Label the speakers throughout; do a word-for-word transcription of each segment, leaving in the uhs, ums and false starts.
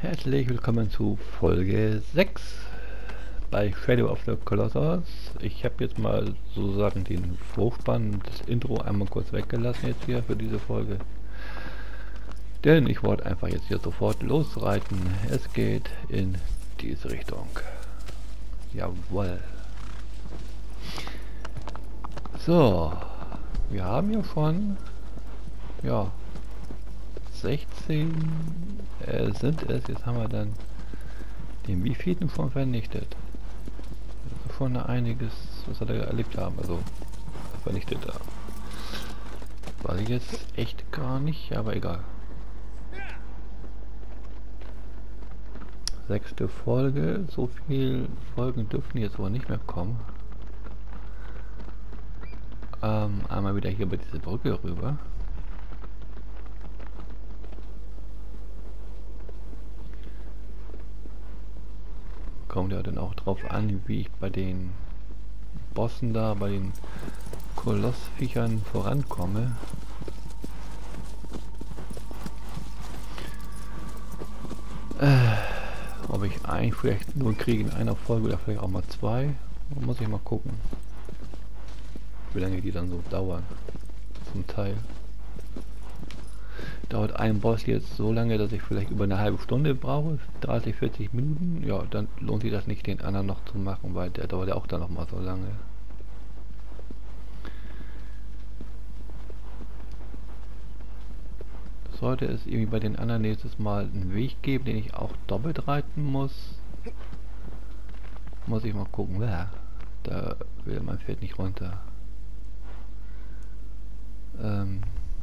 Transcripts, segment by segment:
Speaker 1: Herzlich willkommen zu Folge sechs bei Shadow of the Colossus. Ich habe jetzt mal sozusagen den Vorspann, das Intro einmal kurz weggelassen jetzt hier für diese Folge. Denn ich wollte einfach jetzt hier sofort losreiten. Es geht in diese Richtung. Jawohl. So, wir haben ja schon, ja, sechzehn äh, sind es. Jetzt haben wir dann den wievielten schon vernichtet. Das ist schon einiges, was wir da erlebt haben, also vernichtet haben. Weiß ich jetzt echt gar nicht, aber egal. Sechste Folge, so viel Folgen dürfen jetzt wohl nicht mehr kommen. Ähm, einmal wieder hier bei dieser Brücke rüber. Kommt ja dann auch drauf an, wie ich bei den Bossen da, bei den Kolossviechern vorankomme. Äh, ob ich eigentlich vielleicht nur kriege in einer Folge oder vielleicht auch mal zwei. Muss ich mal gucken, wie lange die dann so dauern. Zum Teil dauert ein Boss jetzt so lange, dass ich vielleicht über eine halbe Stunde brauche, dreißig, vierzig Minuten, ja, dann lohnt sich das nicht, den anderen noch zu machen, weil der dauert ja auch dann noch mal so lange. Sollte es irgendwie bei den anderen nächstes Mal einen Weg geben, den ich auch doppelt reiten muss, muss ich mal gucken. Ja, da will mein Pferd nicht runter. Ähm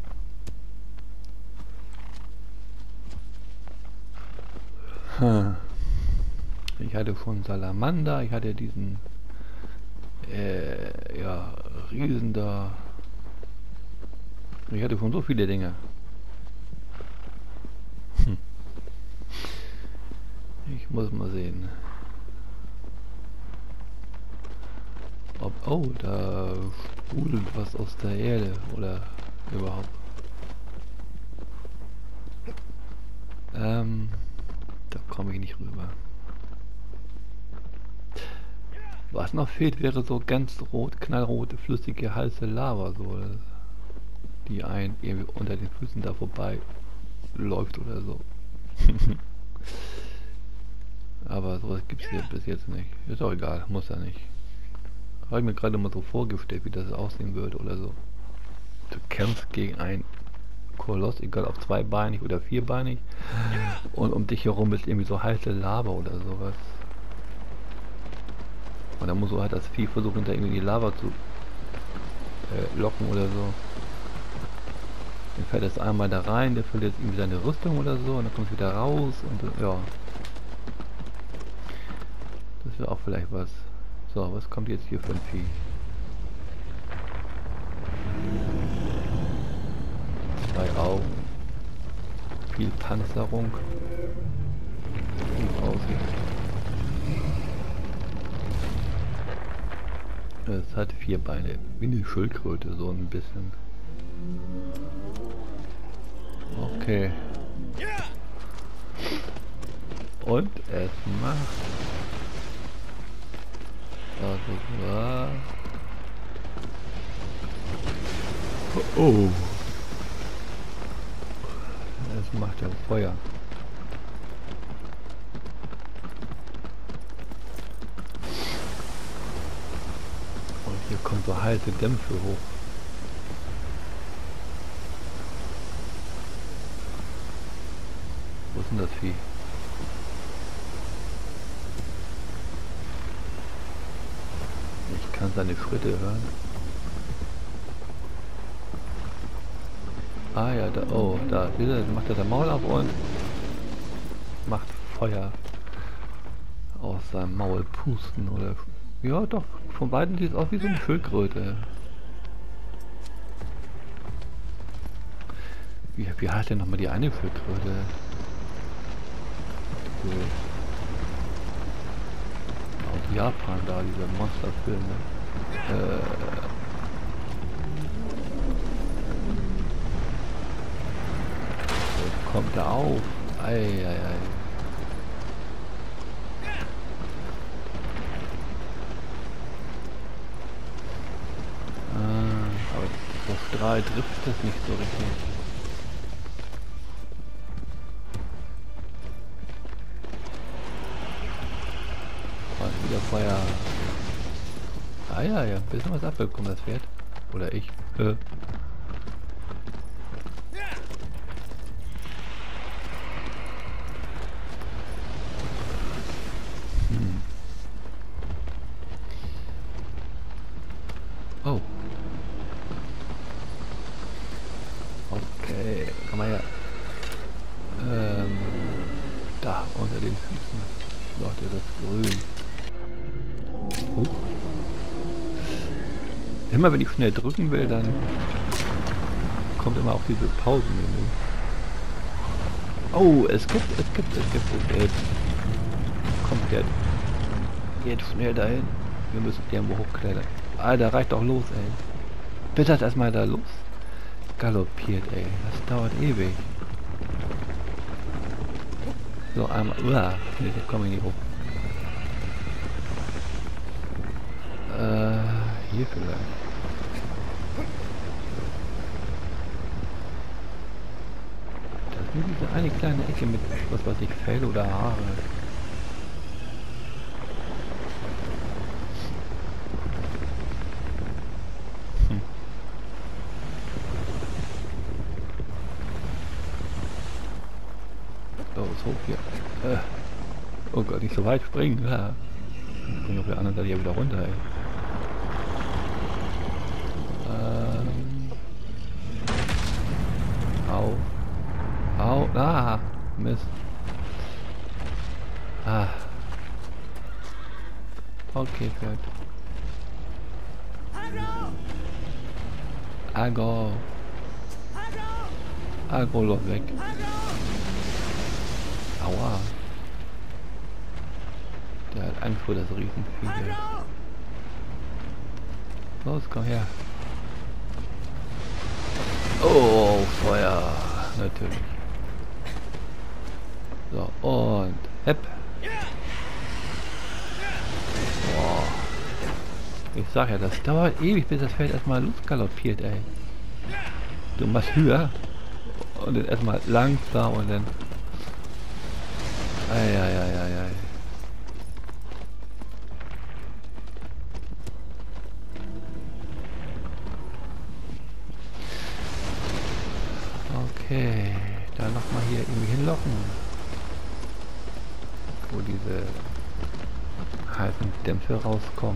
Speaker 1: Ich hatte schon Salamander, ich hatte diesen äh, ja, Riesen da. Ich hatte schon so viele Dinge. Hm. Ich muss mal sehen. Ob, oh, da sprudelt was aus der Erde oder überhaupt. Ähm, da komme ich nicht rüber. Was noch fehlt, wäre so ganz rot, knallrote, flüssige, heiße Lava, so, die ein irgendwie unter den Füßen da vorbei läuft oder so. Aber sowas gibt es hier bis jetzt nicht. Ist auch egal, muss ja nicht. Habe ich mir gerade mal so vorgestellt, wie das aussehen würde oder so. Du kämpfst gegen einen Koloss, egal ob zweibeinig oder vierbeinig, und um dich herum ist irgendwie so heiße Lava oder sowas. Und dann muss du halt das Vieh versuchen, da irgendwie die Lava zu äh, locken oder so. Dann fährt es einmal da rein, der verliert irgendwie seine Rüstung oder so, und dann kommt es wieder raus und äh, ja. Das wäre auch vielleicht was. So, was kommt jetzt hier für ein Vieh? Zwei Augen. Viel Panzerung. Wie aussieht. Es hat vier Beine, wie eine Schildkröte, so ein bisschen. Okay. Und es macht... Also war... Oh. Es macht ja Feuer. Hier kommt so heiße Dämpfe hoch. Wo ist denn das Vieh? Ich kann seine Schritte hören. Ah ja, da, oh, da, da macht er das Maul auf und macht Feuer aus seinem Maul pusten oder... Ja, doch, von beiden sieht es aus wie so eine Schildkröte. Wie, wie heißt denn nochmal die eine Schildkröte? So. Aus Japan da, diese Monsterfilme. Äh. Jetzt kommt er auf. Ei, ei, ei. Strahl trifft das nicht so richtig. Und wieder Feuer. Ah ja, ja, ein bisschen was abbekommen das Pferd. Oder ich. Äh. Hm. Oh. Okay, komm mal her. Ähm, da, unter den Füßen. Noch das Grün. Oh. Immer wenn ich schnell drücken will, dann kommt immer auch diese Pausenmenü. Oh, es gibt, es gibt, es gibt, es gibt. Kommt der. Geht schnell dahin. Wir müssen irgendwo hochklettern. Alter, reicht doch los, ey. Bis das erstmal da los galoppiert, ey. Das dauert ewig. So, einmal. Uah, nee, hier komme ich nicht hoch. Äh, hier vielleicht. Das ist nur diese eine kleine Ecke mit, was weiß ich, Fell oder Haare. Hm. So, ist hoch hier. Äh. Oh Gott, nicht so weit springen. Ja. Ich springe auf der anderen Seite hier wieder runter, ey. Ähm. Au. Au. Ah. Mist. Ah. Okay, Pferd. Agro. Agro, los weg. Aua. Der hat Angst vor das Riesenvieh hier. Los, komm her. Oh, Feuer. Natürlich. So, und hepp. Boah. Ich sag ja, das dauert ewig, bis das Pferd erstmal losgaloppiert, ey. Du machst höher und dann erstmal langsam und dann. Eieieiei. Okay, dann nochmal hier irgendwie hinlocken. Wo diese heißen Dämpfe rauskommen.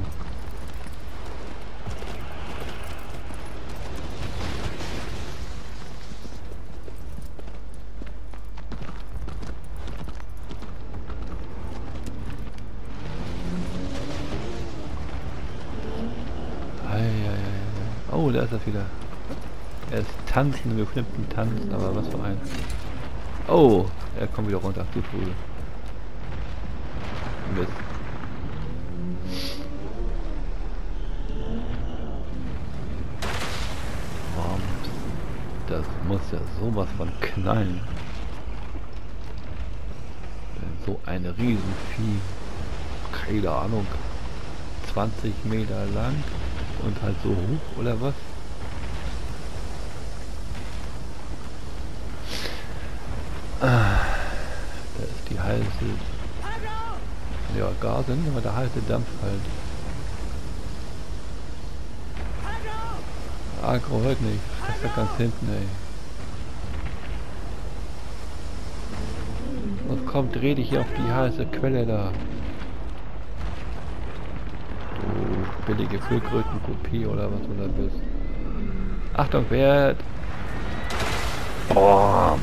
Speaker 1: Oh, da ist er wieder. Er ist tanzen, wir knüpfen tanzen, aber was für ein. Oh, er kommt wieder runter, du früh. Mist. Und das muss ja sowas von knallen. So ein Riesenvieh. Keine Ahnung. zwanzig Meter lang. Und halt so hoch, oder was? Ah, da ist die heiße... Ja, Gase, aber der heiße Dampf halt. Agro hört nicht. Das ist ja ganz hinten, ey. Und komm, dreh dich hier auf die heiße Quelle da. Billige Füllkrötenkopie oder was du da bist. Achtung, Pferd! Oh.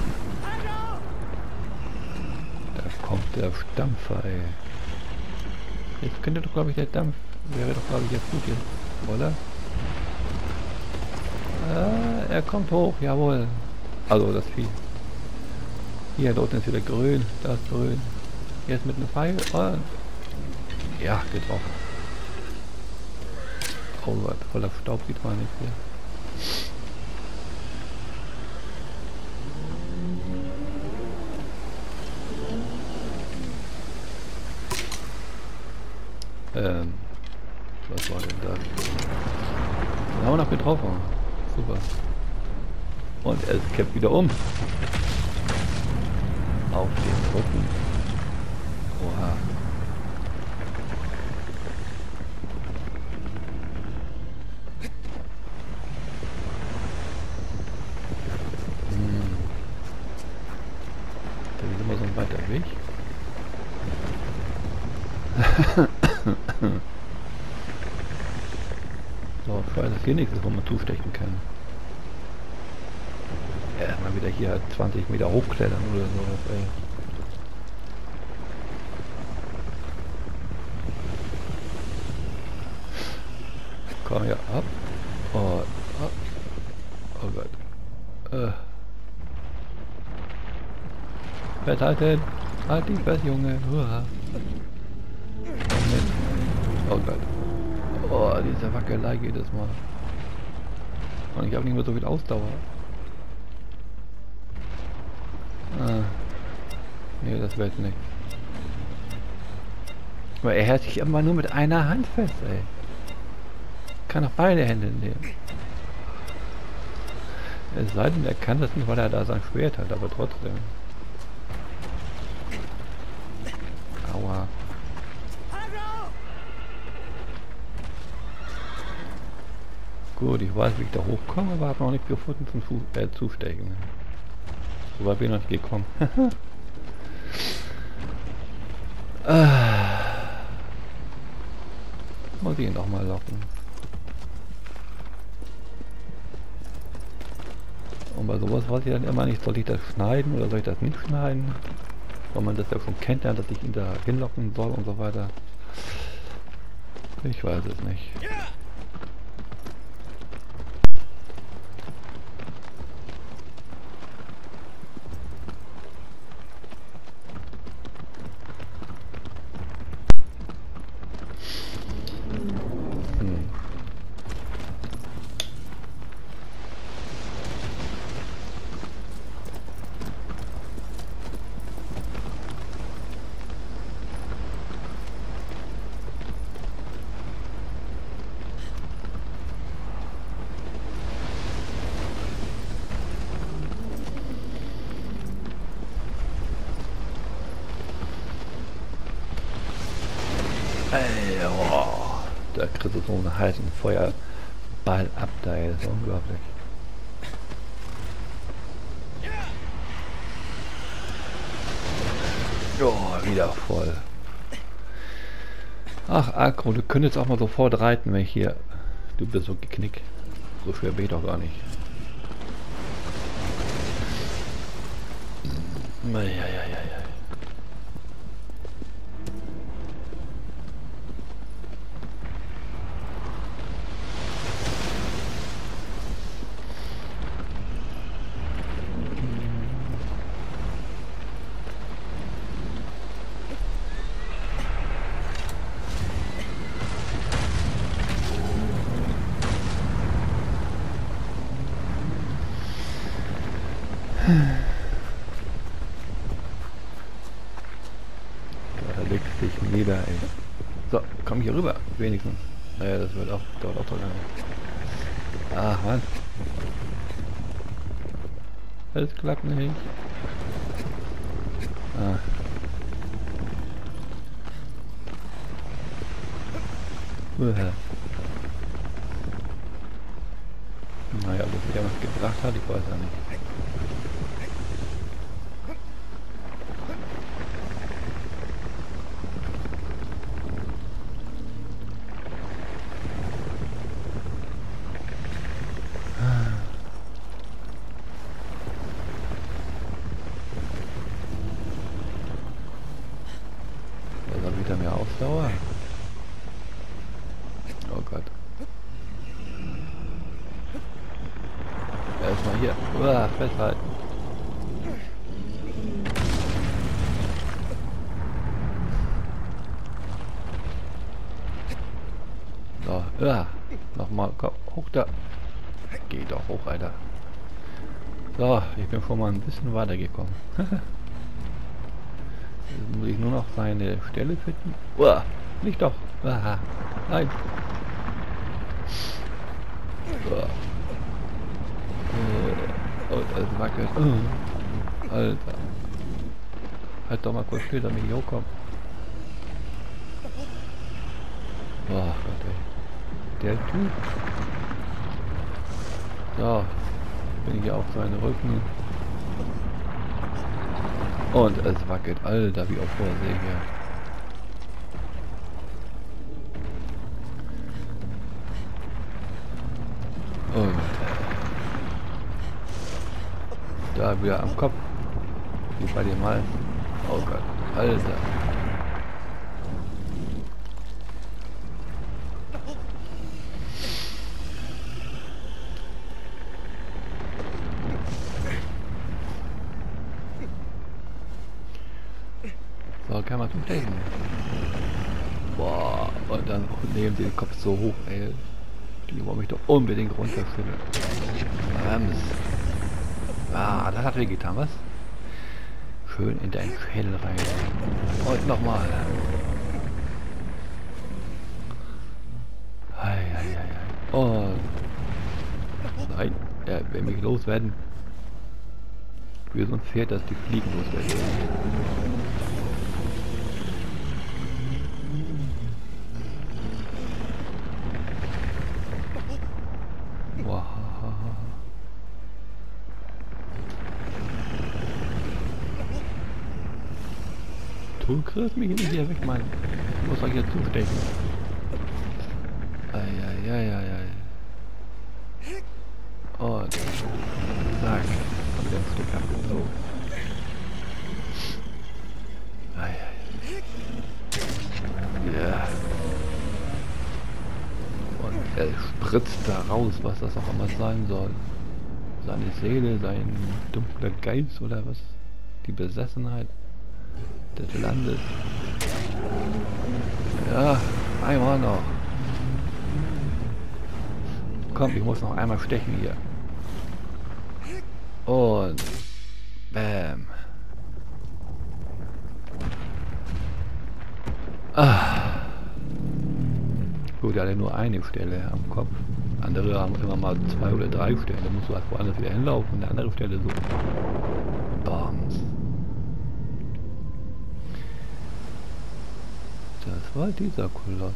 Speaker 1: Da kommt der Stampfer, ey. Jetzt könnte doch, glaube ich, der Dampf... Wäre doch, glaube ich, jetzt gut hier. Oder? Äh, er kommt hoch, jawohl. Also, das Vieh. Hier, dort ist wieder grün. Da ist grün. Jetzt mit einem Pfeil und... Ja, geht drauf. Oh Gott, voller Staub sieht man nicht hier. Ähm, was war denn das? Den haben wir noch getroffen. super. Und es kippt wieder um. Auf den Rücken. Oha. Hm. Da ist immer so ein weiter Weg. So, ich weiß, dass hier nichts ist, wo man zustechen kann. Erstmal wieder hier zwanzig Meter hochklettern oder so. Ey. Komm ja ab. Oh, ab. Oh Gott. Äh. Festhalten. Halt dich fest, Junge. Uah. Oh Gott. Oh, diese Wackelei jedes Mal. Und ich habe nicht mehr so viel Ausdauer. Ah. Nee, das wird nicht. Aber er hält sich immer nur mit einer Hand fest, ey. Kann auch beide Hände nehmen. Es sei denn, er kann das nicht, weil er da sein Schwert hat, aber trotzdem. Aua. Gut, ich weiß, wie ich da hochkomme, aber habe noch nicht gefunden zum Fu äh, Zustechen. So weit bin ich noch nicht gekommen. ah. Muss ich ihn noch mal locken. Und bei sowas weiß ich dann immer nicht, soll ich das schneiden oder soll ich das nicht schneiden? Weil man das ja schon kennt, ja, dass ich ihn da hinlocken soll und so weiter. Ich weiß es nicht. Ey, oh, da kriegst du so einen heißen Feuerball ab, da ist unglaublich. Oh, wieder voll. Ach, Akro, du könntest auch mal sofort reiten, wenn ich hier... Du bist so geknickt. So schwer bin ich doch gar nicht. Ja, ja, ja, ja. Da legst dich nieder, ey. So, komm hier rüber, wenigstens. Naja, das wird auch, dauert auch so lange. Ach, Mann. Das klappt nicht. Ah. Uah. Naja, ob das wieder was gebracht hat, ich weiß ja nicht. Wieder mehr Ausdauer. Oh Gott. Erstmal hier. Uah, festhalten. So, uah. Nochmal, komm, hoch da. Geh doch hoch, Alter. So, ich bin schon mal ein bisschen weitergekommen. Jetzt muss ich nur noch seine Stelle finden. Uah, nicht doch. Uah, nein. Uah. Oh, oh, es wackelt. Oh, Alter. Halt doch mal kurz still, damit ich hochkomme. Boah, Gott, ey. Der Typ. So. Bin ich auf seinen Rücken. Und es wackelt. Alter, wie auf Vorsee hier. Und da wieder am Kopf. Wie bei dem Hals. Oh Gott. Alter. So, kann man zum Stechen. Boah, und dann nehmen sie den Kopf so hoch, ey. Die wollen mich doch unbedingt runterschütteln. Ähm, ah, das hat wehgetan, was? Schön in deinen Schädel rein. Und nochmal. Ei, ei, ei, ei. Und nein, er will mich loswerden. Wie so ein Pferd, das die Fliegen loswerden. Du kriegst mich nicht hier weg, Mann. Ich muss euch hier zustechen. Eieieiei. Und zack. Und wieder ein Stück ab. So. Eieiei. Ja. Und er spritzt da raus, was das auch immer sein soll. Seine Seele, sein dunkler Geist oder was? Die Besessenheit des Landes. Ja, einmal noch. Komm, ich muss noch einmal stechen hier. Und bam. Ah. Gut, er hat nur eine Stelle am Kopf. Andere haben immer mal zwei oder drei Stellen. Da musst du halt woanders wieder hinlaufen und eine andere Stelle suchen. Bams. Das war dieser Koloss.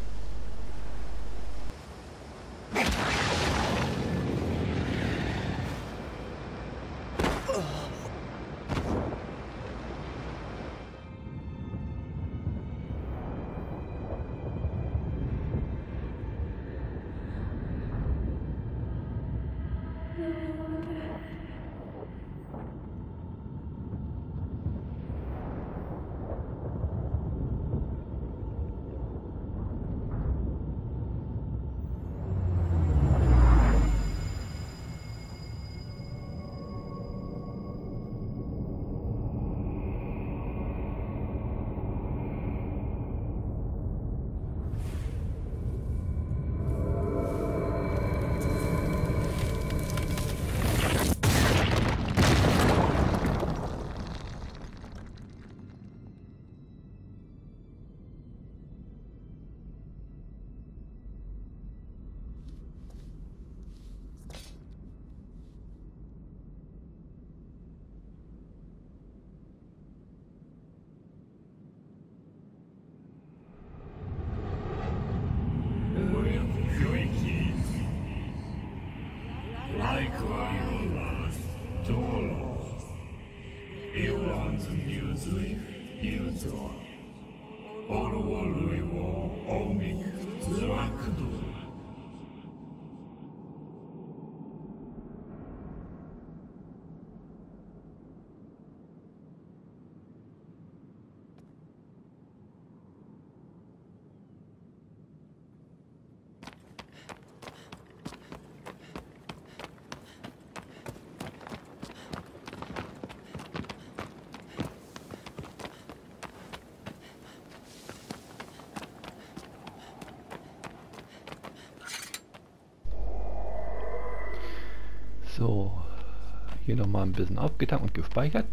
Speaker 1: So, hier nochmal ein bisschen aufgetankt und gespeichert.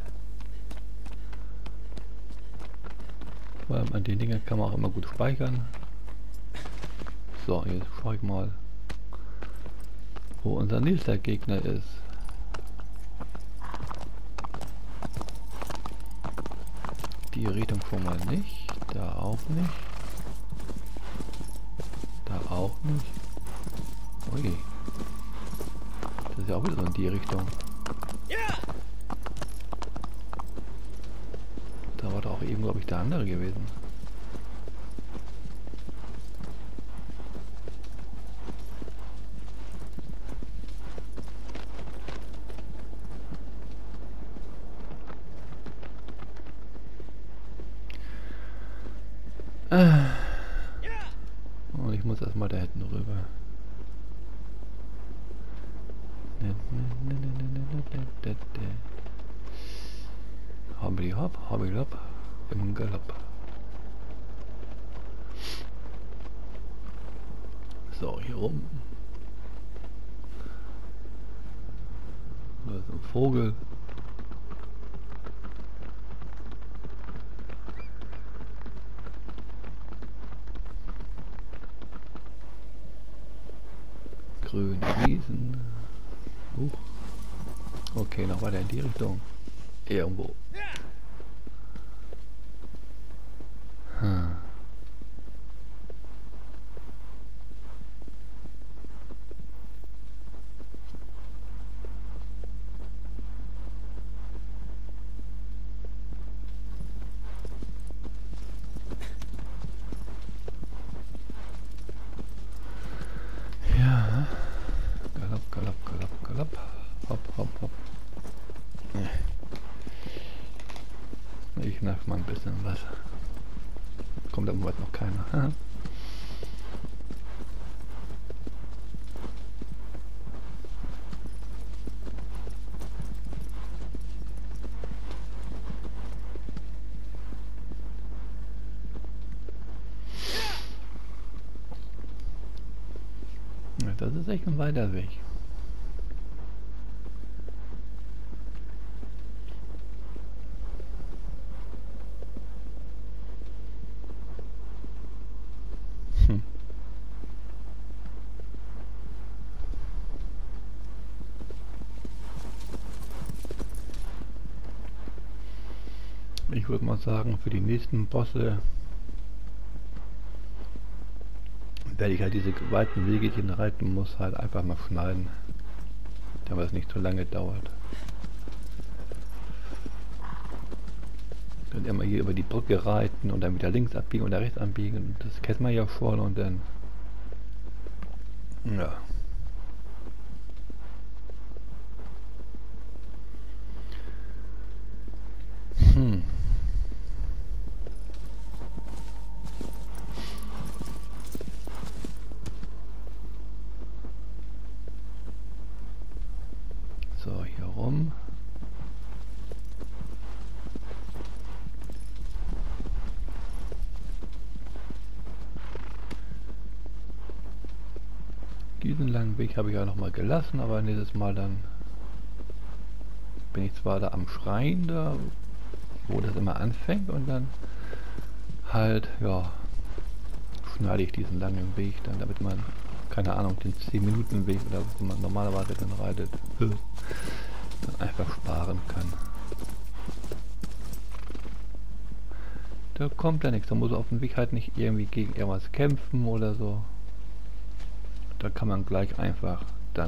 Speaker 1: Weil an den Dingen kann man auch immer gut speichern. So, jetzt schaue ich mal. wo unser nächster Gegner ist. Die Richtung schon mal nicht, da auch nicht, da auch nicht. Ui. Das ist ja auch wieder so in die Richtung. Da war doch auch eben, glaube ich, der andere gewesen. Und ich muss erstmal da hinten rüber. Hobby hopp, hobby lopp, im Galopp. So, hier rum. Da ist ein Vogel. Grüne Wiesen. Huch. Okay, noch weiter in die Richtung. Irgendwo. Hm. Ja. Galopp, galopp, galopp, galopp. Hopp, hopp, hopp. Ich nerv mal ein bisschen was. Kommt am Wort noch keiner. Ja, das ist echt ein weiter Weg. Hm. Ich würde mal sagen, für die nächsten Bosse werde ich halt diese weiten Wege, die ich reiten muss, halt einfach mal schneiden, damit es nicht so lange dauert. Dann immer hier über die Brücke reiten und dann wieder links abbiegen oder rechts abbiegen, das kennt man ja schon und dann ja. Hm. So, hier rum. Diesen langen Weg habe ich ja noch mal gelassen, aber nächstes Mal dann bin ich zwar da am Schrein da, wo das immer anfängt und dann halt, ja, schneide ich diesen langen Weg dann, damit man, keine Ahnung, den zehn Minuten Weg oder was man normalerweise dann reitet, dann einfach sparen kann. Da kommt ja nichts, da muss auf dem Weg halt nicht irgendwie gegen irgendwas kämpfen oder so. Da kann man gleich einfach dann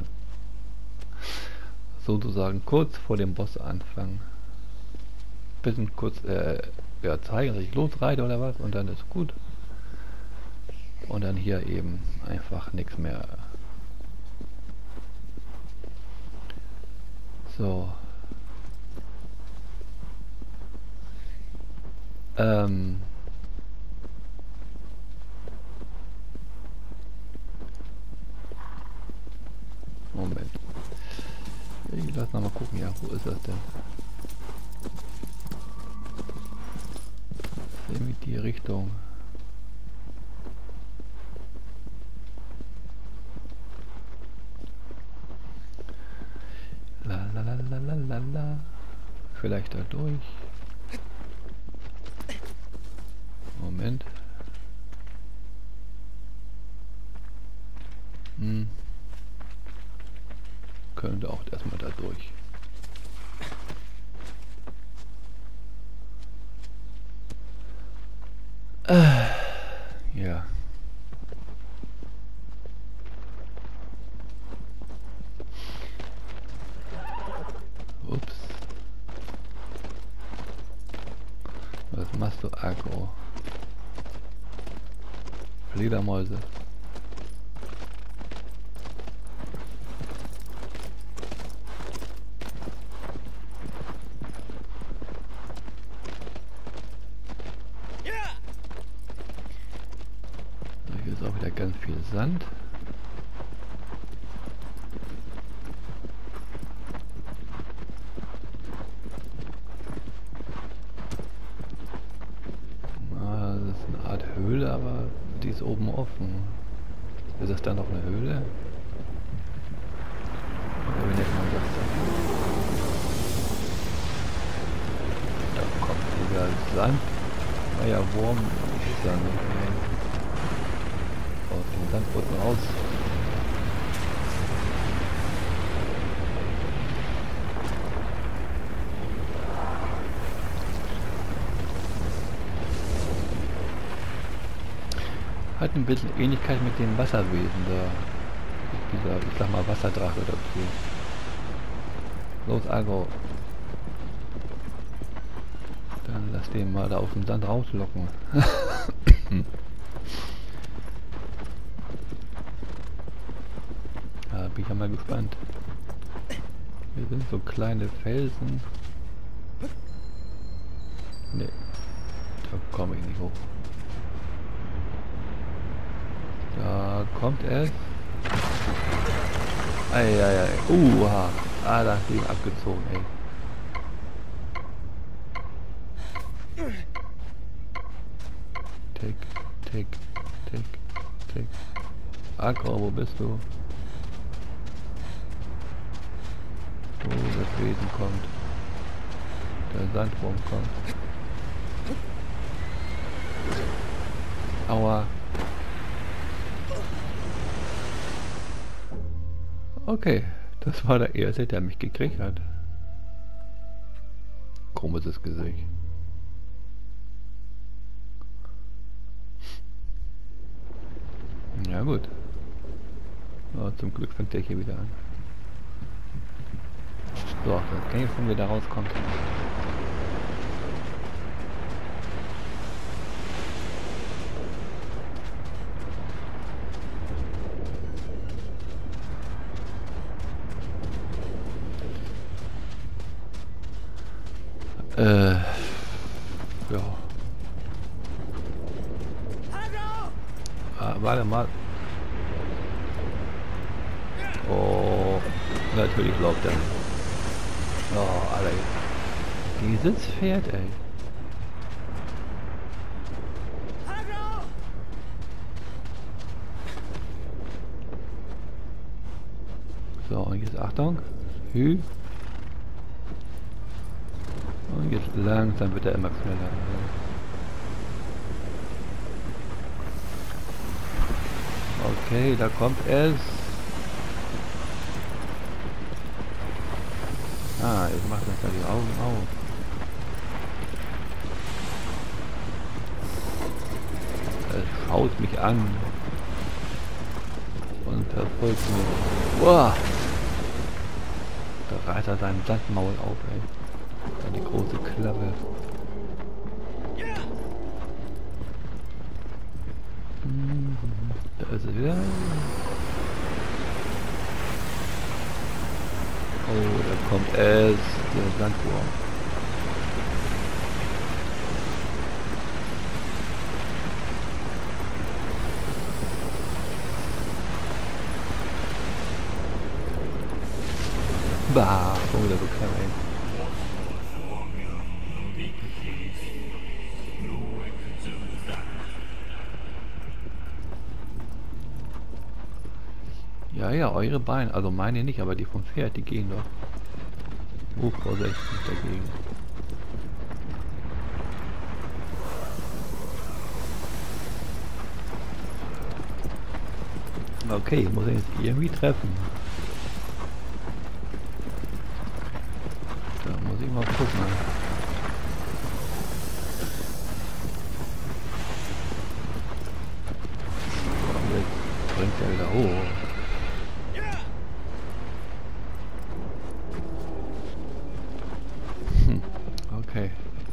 Speaker 1: sozusagen kurz vor dem Boss anfangen. Bisschen kurz äh, ja, zeigen, dass ich losreite oder was und dann ist gut. Und dann hier eben einfach nichts mehr. So. Ähm. Moment. Ich lass noch mal gucken, ja, wo ist das denn? Irgendwie die Richtung. La la la la la la la. Vielleicht da durch. Moment. Hm. können wir auch erstmal da durch. Äh, ja. Ups. Was machst du, Agro? Fledermäuse. Hier ist auch wieder ganz viel Sand. Höhle, aber die ist oben offen. Ist das dann noch eine Höhle? Oder wie nennt man das dann? Da kommt wieder Sand. Ah ja, Wurm ist da nicht. Aus dem Sandboden raus. Hat ein bisschen Ähnlichkeit mit dem Wasserwesen da. Dieser, ich sag mal, Wasserdrache dazu. Los, Agro. Dann lass den mal da aus dem Sand rauslocken. Da bin ich ja mal gespannt. Hier sind so kleine Felsen. Ne, da komme ich nicht hoch. Da kommt es. Eieiei. Uha. Ah, da ist Leben abgezogen, ey. Tick, tick, tick, tick. Agro, wo bist du? Oh, das Wesen kommt. Der Sandwurm kommt. Aua. Okay, das war der erste, der mich gekriegt hat. Komisches Gesicht. Ja gut. Ja, zum Glück fängt der hier wieder an. So, das kann ich von wieder rauskommt. Äh, ja. Ah, warte mal. Oh, natürlich läuft er. Oh, Alter. Dieses Pferd, ey. So, und jetzt Achtung. Hü. Und jetzt langsam wird er immer schneller. Okay, da kommt es. Ah, jetzt macht uns da die Augen auf. Es schaut mich an. Und verfolgt mich. Boah! Da reißt er seinen Sandmaul auf, ey. Dann die große Klappe. Da ist er wieder. Oh, da kommt es, der Sandwurm. Bah, schon wieder so clever, ey. Ja, ja, eure Beine, also meine nicht, aber die vom Pferd, die gehen doch. Oh, vorsichtig dagegen. Okay, ich muss ihn jetzt irgendwie treffen. mal gucken. Jetzt bringt er wieder hoch. Hm, okay.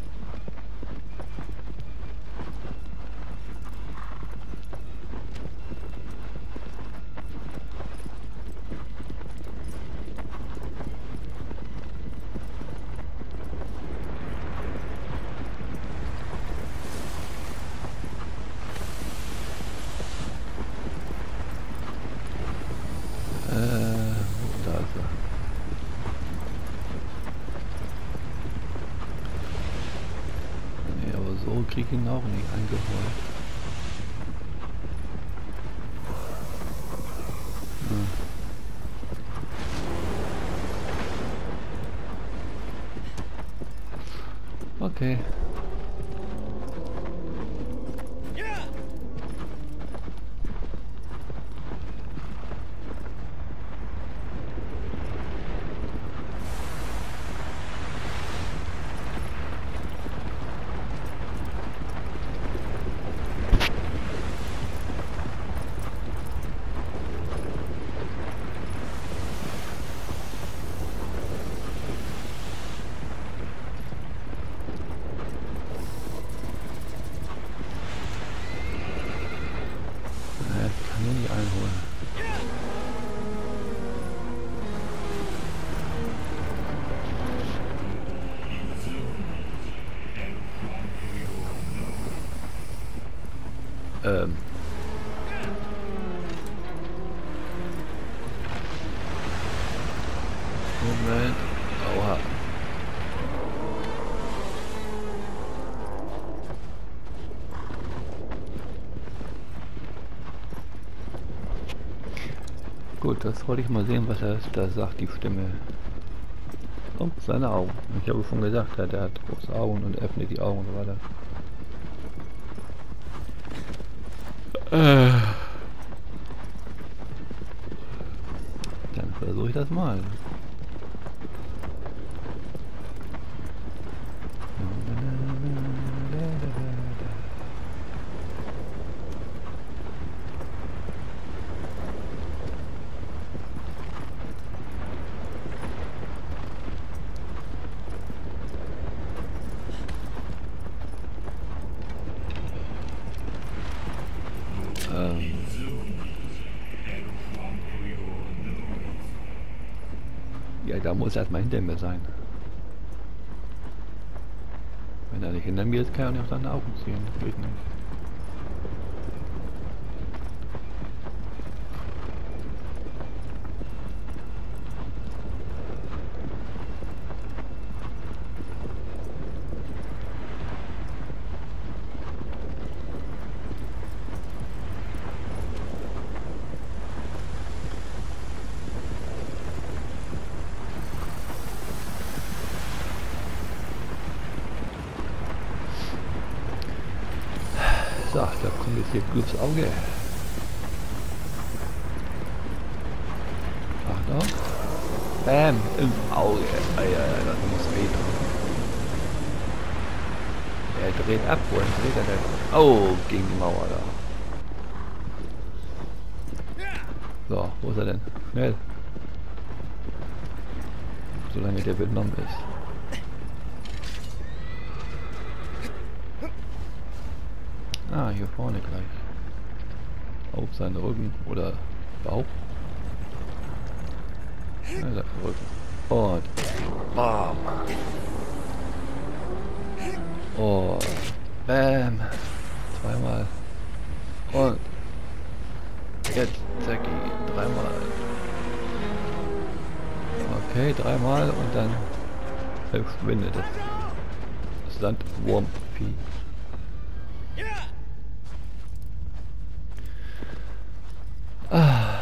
Speaker 1: Krieg ihn auch nicht eingeholt. Hm. Okay. Ähm. Moment. Aua. Gut, das wollte ich mal sehen, was er da sagt, die Stimme. Oh, seine Augen. Ich habe schon gesagt, er hat große Augen und öffnet die Augen und so weiter. Äh. Dann versuche ich das mal. Ja, da muss er erstmal hinter mir sein. Wenn er nicht hinter mir ist, kann er nicht auf seine Augen ziehen. Das geht nicht. So, da kommt jetzt hier Glubs Auge. Achtung. Bam, im Auge. Ah, ja, das muss wehtun. Er dreht ab. Wohin dreht er denn? Oh, gegen die Mauer da. So, wo ist er denn? Schnell. Solange der benommen ist. Ah, hier vorne gleich. Auf seinen Rücken oder Bauch. Ja, der Rücken. Und bam. Und bam. Zweimal. Und jetzt zacki. Dreimal. Okay, dreimal und dann verschwindet das Sandwurmvieh. Ah.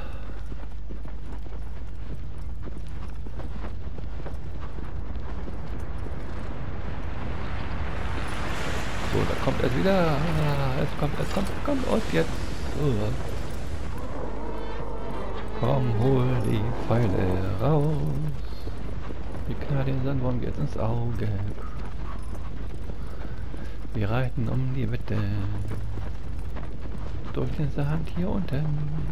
Speaker 1: So, da kommt es wieder. Ah, es kommt, es kommt, es kommt. Und jetzt. Oh. Komm, hol die Pfeile raus. Die knall den Sandwurm jetzt ins Auge. Wir reiten um die Wette. Durch den Sand hier unten.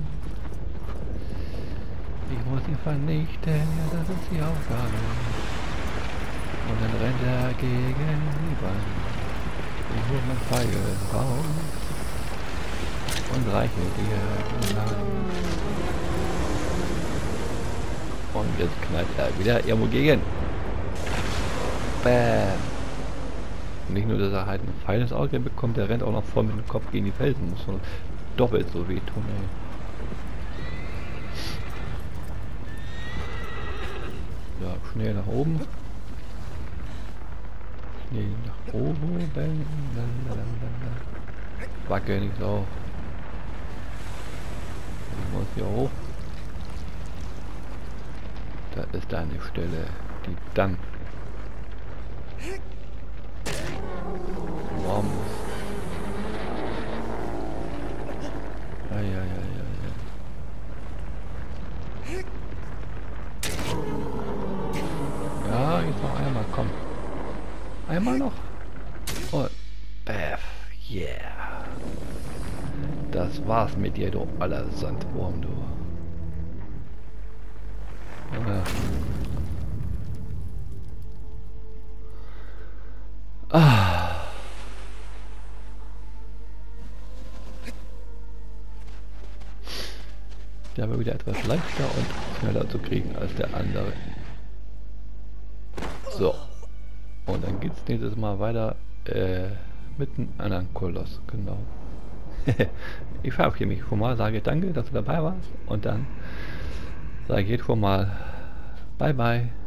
Speaker 1: Ich muss ihn vernichten, ja, das ist die Aufgabe. Und dann rennt er gegen die Wand. Ich hole mein Pfeil raus und reiche dir die Hand. Und jetzt knallt er wieder irgendwo gegen. Bäm. Nicht nur, dass er halt ein Pfeil ins Auge bekommt, der rennt auch noch voll mit dem Kopf gegen die Felsen. Muss schon doppelt so wehtun, ey. Ja, schnell nach oben. Schnell nach oben. Wackel nicht so. Ich muss hier hoch. Da ist eine Stelle, die dann warm ist. Ja, ja, ja, ja, ja. Ja, jetzt noch einmal, komm. Einmal noch. Und Bäff, yeah. Das war's mit dir, du aller Sandwurm, du. Ja. Ah. Der war wieder etwas leichter und schneller zu kriegen als der andere. So. Und dann geht's nächstes Mal weiter äh, mit einem anderen Koloss. Genau. Ich verabschiede mich schon mal, sage danke, dass du dabei warst. Und dann sage ich jetzt schon mal bye bye.